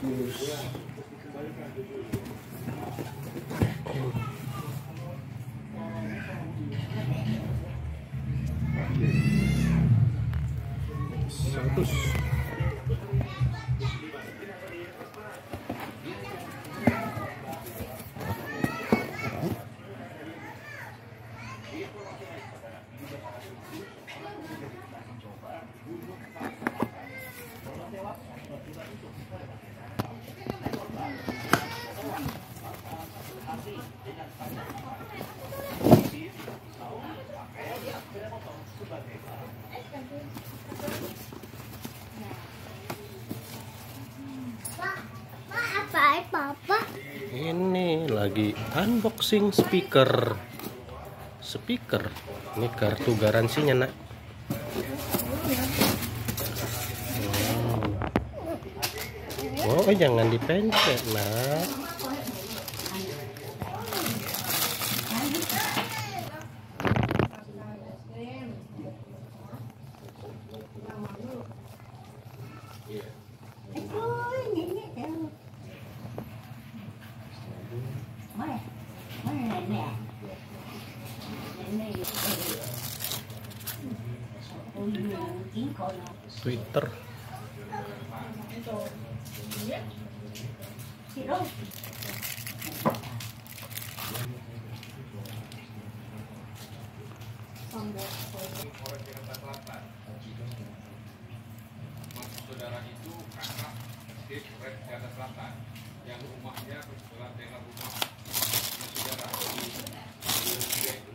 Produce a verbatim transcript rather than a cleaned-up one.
seratus. Ini lagi unboxing speaker. Speaker. Ini kartu garansinya, Nak. Oh, oh jangan dipencet, Nak. Twitter. Saudara itu kakak di Red Jakarta Selatan yang rumahnya bersebelah dengan rumah saudara di